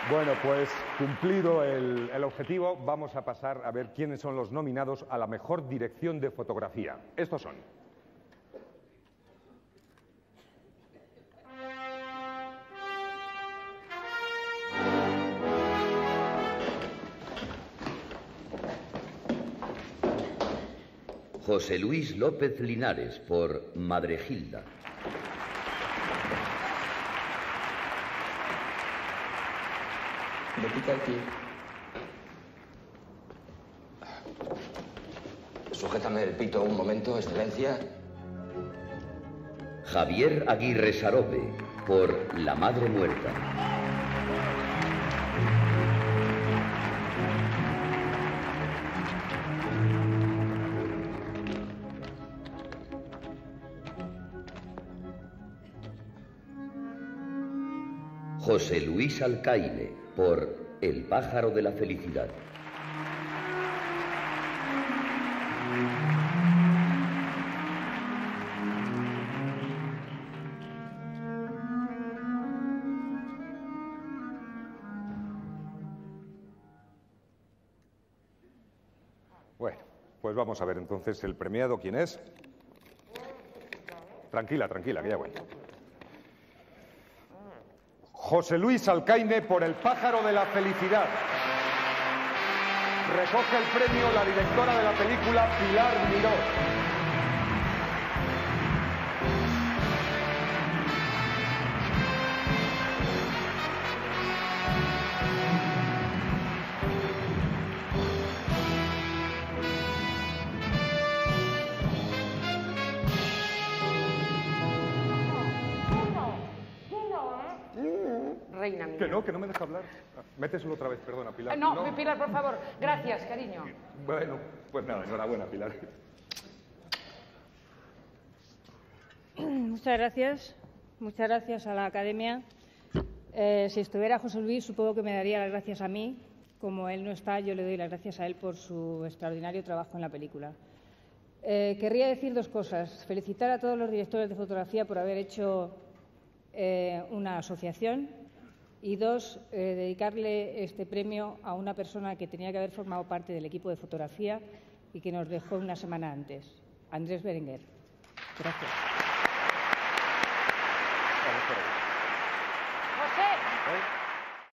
Bueno, pues cumplido el objetivo, vamos a pasar a ver quiénes son los nominados a la mejor dirección de fotografía. Estos son: José Luis López Linares, por Madregilda. Me pica aquí. Sujétame el pito un momento, excelencia. Javier Aguirre Sarope, por La Madre Muerta. José Luis Alcaine, por El pájaro de la felicidad. Bueno, pues vamos a ver entonces el premiado, ¿quién es? Tranquila, tranquila, que ya vuelvo. José Luis Alcaine, por El pájaro de la felicidad. Recoge el premio la directora de la película, Pilar Miró. Reina mía. Que no me deja hablar. Méteselo otra vez, perdona, Pilar. No, Pilar, por favor. Gracias, cariño. Bueno, pues nada, enhorabuena, Pilar. Muchas gracias. Muchas gracias a la Academia. Si estuviera José Luis, supongo que me daría las gracias a mí. Como él no está, yo le doy las gracias a él por su extraordinario trabajo en la película. Querría decir dos cosas. Felicitar a todos los directores de fotografía por haber hecho una asociación. Y dos, dedicarle este premio a una persona que tenía que haber formado parte del equipo de fotografía y que nos dejó una semana antes, Andrés Berenguer. Gracias.